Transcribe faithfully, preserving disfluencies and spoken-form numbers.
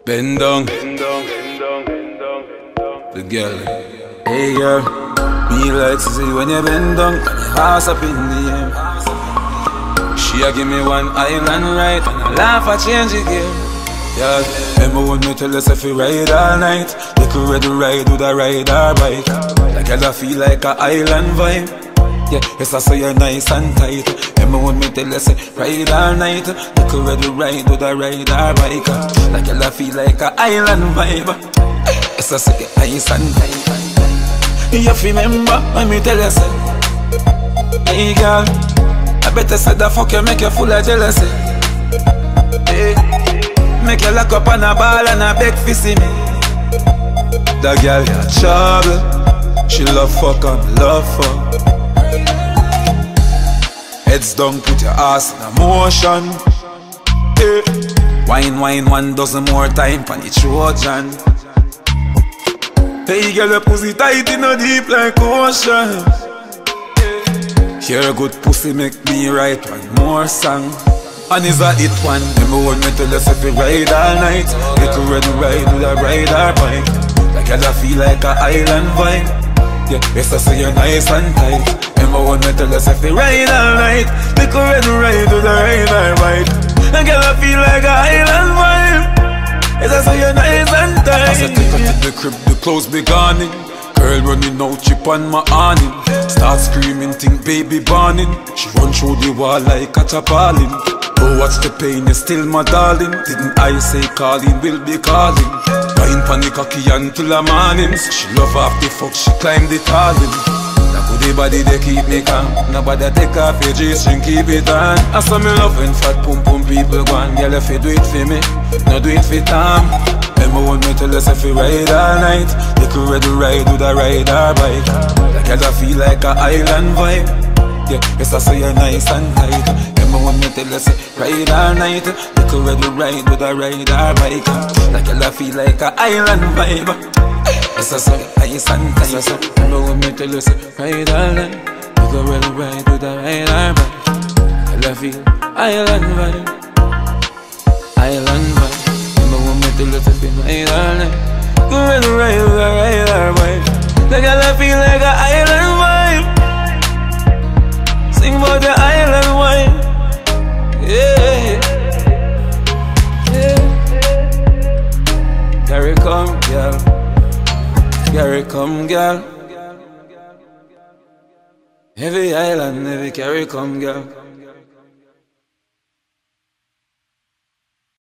Bend down, the girl. Hey girl, me like to see when you bend down and your ass up in the air. She a give me one island ride and I laugh at change the game. Yeah, remember when me tell us if you ride all night, you could ready ride with a ride or bike. Like I feel like a island vibe. Yeah, yes I say you're nice and tight. Remember when me tell us ride all night, you could ready ride with a ride or bike. Like I feel like a island vibe. Yes I say you're nice and tight. You have to remember when me tell you say, hey girl, I better say the fuck you make you full of jealousy. Hey, make you lock up on a ball and a beg for see me. That girl got trouble, she love fuck and love fuck. Heads down, put your ass in a motion. Hey, wine, wine, one dozen more time for the Trojan. Hey girl, your pussy tight in a deep like ocean. Hear a good pussy make me write one more song. And is a hit one. Remember when me tell us if you ride all night, you could ready ride with a ride or bike. Like I feel like a island vibe. Yeah, yes I say you're nice and tight. Remember when me tell us if you ride all night, you could ready ride with a ride or bike. And girl I feel like a island vibe. Yes I say you're nice and tight. As I take her to the crib, the clothes be gone in. Girl running out, chip on my awning. Start screaming, think baby burning. She run through the wall like a chapalin. Oh, what's the pain, you're still my darling. Didn't I say calling, will be calling. Wine pon the cocky until the morning. So she love off the fuck, she climb the tallin. That goodie body, they keep me calm. Nobody take off your G-string, keep it on. I saw me loving fat pum pum people gone. Girl, if you do it for me, no do it for Tom. Remember when me tell us if you ride all night, you could ready ride with a ride or bike. Like I feel like a island vibe. Yeah, yes I say you're nice and tight. Remember when me tell us ride all night, you could ready ride with a ride or bike. Like I feel like a island vibe. Yes I say you're nice and tight. Remember when me tell us ride all night, you could ready ride with a ride or bike. I feel island vibe. Island vibe. Till it's a ride all night, go and ride with a ride or bike. Like I feel like a island vibe. Sing about the island vibe. Yeah, yeah. Carry come, girl. Carry come, girl. Every island, every carry come, girl.